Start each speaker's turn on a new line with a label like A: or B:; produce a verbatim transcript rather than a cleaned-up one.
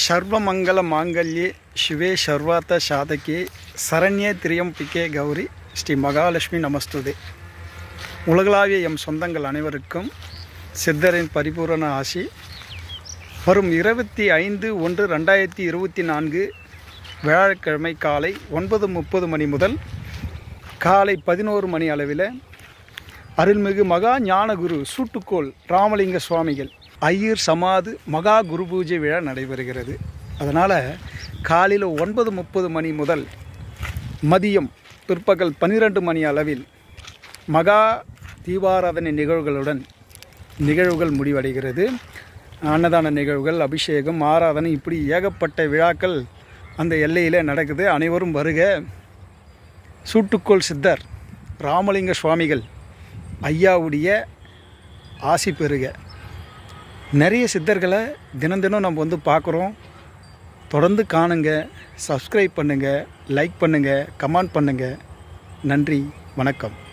A: சர்வமங்கல மாங்கல்யே சிவே சர்வார்த்த சாதகே சரண்யே திரியம்பிகே கௌரி ஸ்ரீ மகாலட்சுமி நமஸ்துதே. உலகளாவிய எம் சொந்தங்கள் அனைவருக்கும் சித்தரின் பரிபூரண ஆசி. வரும் இருபத்தி ஐந்து ஒன்று ரெண்டாயிரத்தி இருபத்தி நான்கு வியாழக்கிழமை காலை ஒன்பது முப்பது மணி முதல் காலை பதினோரு மணி அளவில் அருள்மிகு மகா ஞானகுரு சூட்டுக்கோள் ராமலிங்க சுவாமிகள் ஐயர் சமாது மகா குரு பூஜை விழா நடைபெறுகிறது. அதனால் காலையில் ஒன்பது முப்பது மணி முதல் மதியம் பிற்பகல் பன்னிரெண்டு மணி அளவில் மகா தீபாராதனை நிகழ்வுகளுடன் நிகழ்வுகள் முடிவடைகிறது. அன்னதான நிகழ்வுகள், அபிஷேகம், ஆராதனை, இப்படி ஏகப்பட்ட விழாக்கள் அந்த எல்லையில் நடக்குது. அனைவரும் வருக. சூட்டுக்கோள் சித்தர் ராமலிங்க சுவாமிகள் ஐயாவுடைய ஆசி பெறுக. நிறைய சித்தர்களை தினம் தினம் நம்ம வந்து பார்க்குறோம். தொடர்ந்து காணுங்க, சப்ஸ்கிரைப் பண்ணுங்கள், லைக் பண்ணுங்கள், கமெண்ட் பண்ணுங்கள். நன்றி, வணக்கம்.